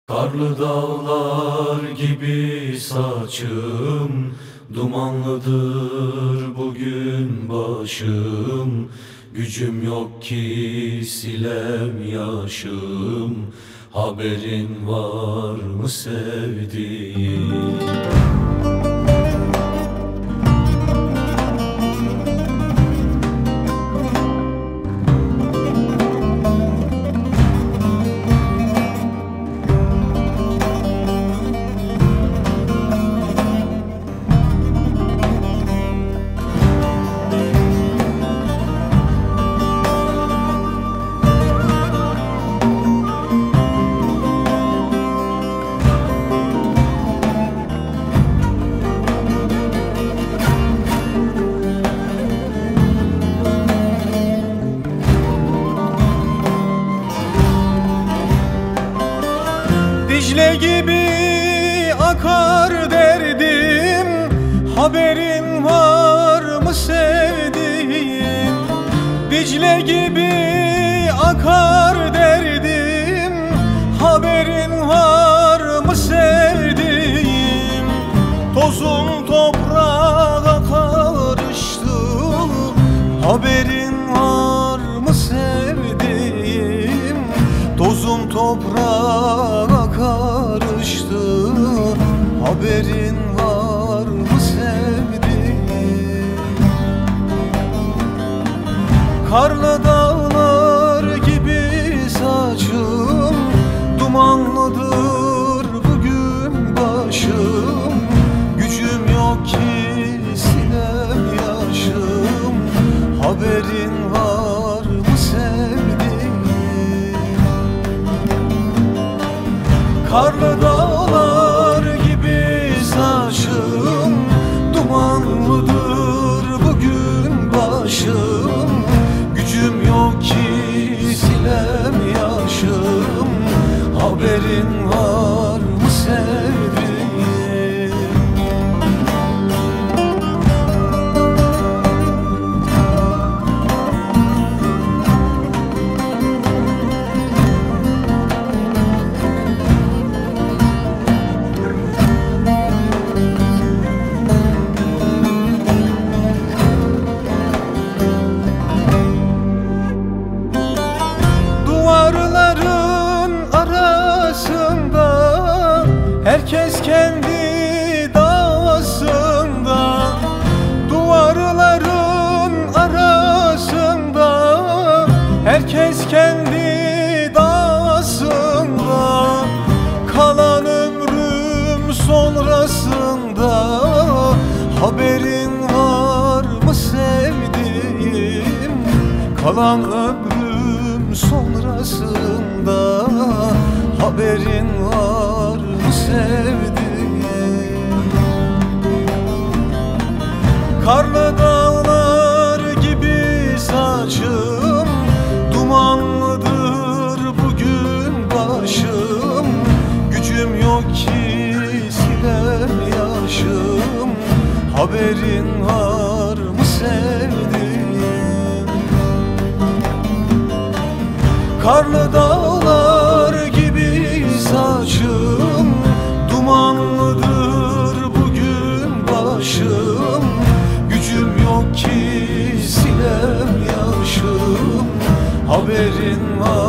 Karlı dağlar gibi saçım, dumanlıdır bugün başım. Gücüm yok ki silem yaşım, haberin var mı sevdiğim? Dicle gibi akar derdim, haberin var mı sevdiğim? Dicle gibi akar derdim, haberin var mı sevdiğim? Tozum toprağa karıştı, haberin var mı sevdiğim? Tozum toprağa karıştı, haberin var mı sevdiğim? Karlı dağlar gibi saçım, dumanlıdır bugün başım. Gücüm yok ki sinem yaşım, haberin var mı sevdiğim? Karlı dağlar gibi saçım, dumanlıdır bugün başım. Gücüm yok ki silem yaşım, haberin var mı sevdiğim? Herkes kendi davasında, duvarların arasında. Herkes kendi davasında, kalan ömrüm sonrasında. Haberin var mı sevdiğim? Kalan ömrüm sonrasında, haberin var mı sevdiğim? Karlı dağlar gibi saçım, dumanlıdır bugün başım. Gücüm yok ki silem yaşım, haberin var mı sevdiğim? Karlı dağlar gibi saçım, dumanlıdır bugün başım. Gücüm yok ki silem yaşım, haberin var